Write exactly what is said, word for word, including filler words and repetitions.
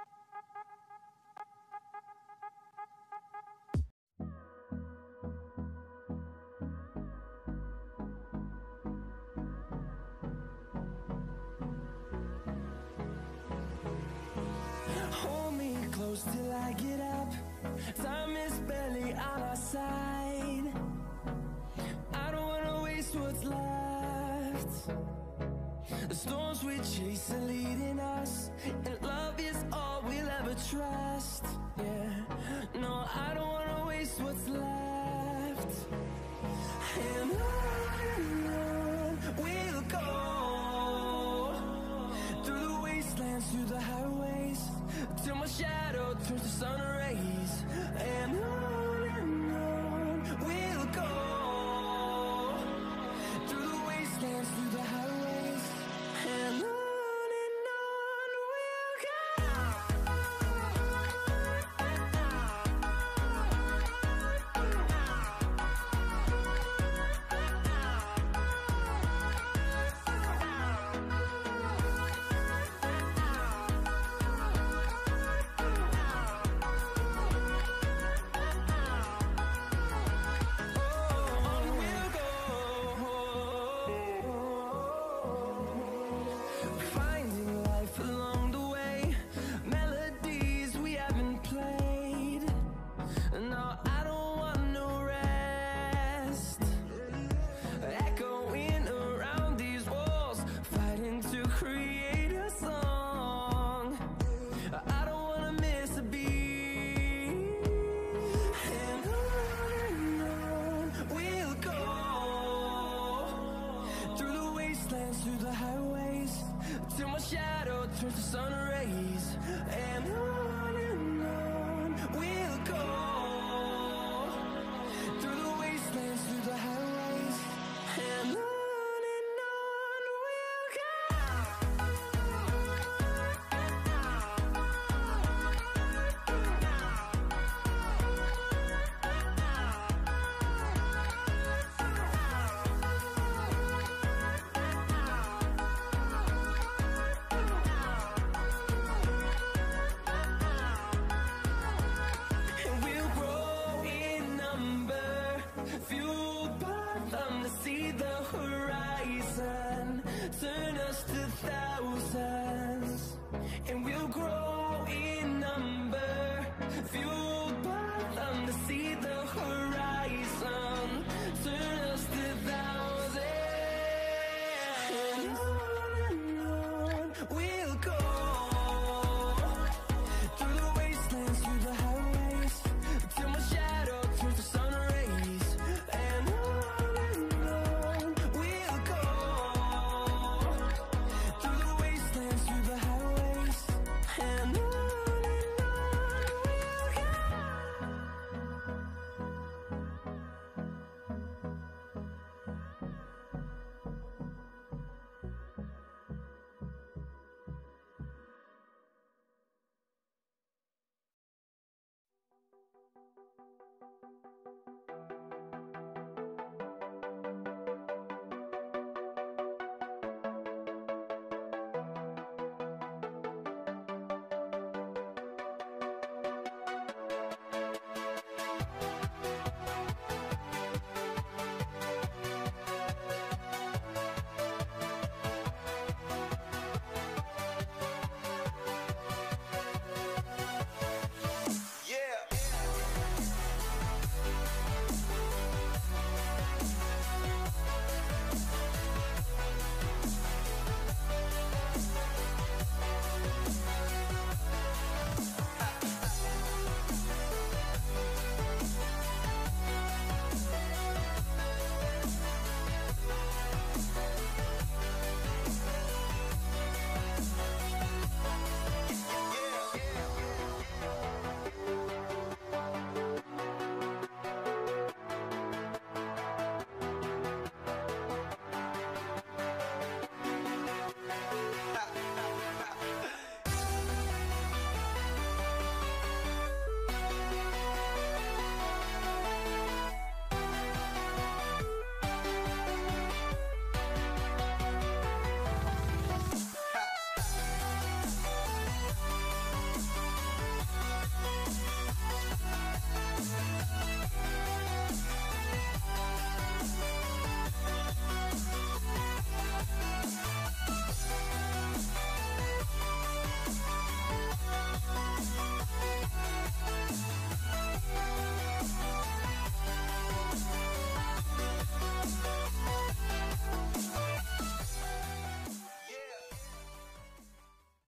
Hold me close till I get up. Time is barely on our side. I don't wanna waste what's left. The storms we chase are leading us, and love is all we'll ever trust. Yeah, no, I don't wanna waste what's left. And on and on we'll go, through the wastelands, through the highways, till my shadow turns to sun rays. And on and on we'll go, through the wastelands, through the highways, and on. Through the highways, till my shadow turns to sun rays. And on and on we'll go, through the wastelands, through the highways.